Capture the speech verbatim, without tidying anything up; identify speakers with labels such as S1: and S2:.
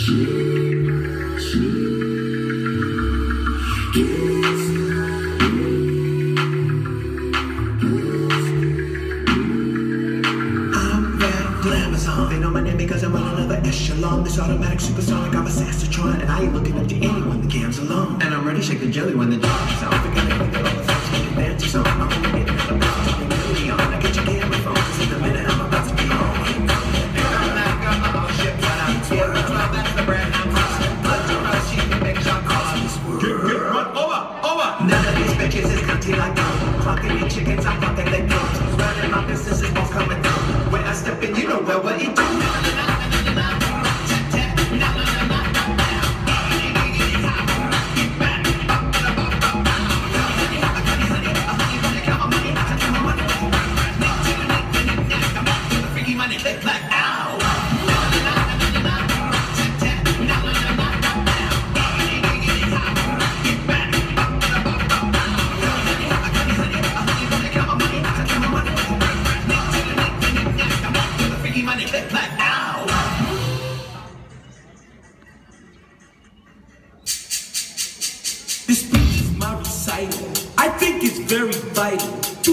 S1: They know my name because I'm on another echelon. This automatic supersonic, I'm a Saskatchewan, and I ain't looking up to anyone, the game's alone. And I'm ready to shake the jelly when the dog's out. Forget everything, all the facts, when the dances on. I'm only getting another bounce, talking really on. I get your camera phone, cause in the minute I'm about to be on. And I'm back, got my own shit, but I'm here. twelve, that's the brand I'm crossing. Blood to rush, she can make shot calls. Get, get, run, over, over. None of these bitches is cunty like gold. Clocking me chickens, I'm fucking they goats. Running my business is both coming through. When I step in, you know well what he do.
S2: This speech is my recital. I think it's very vital to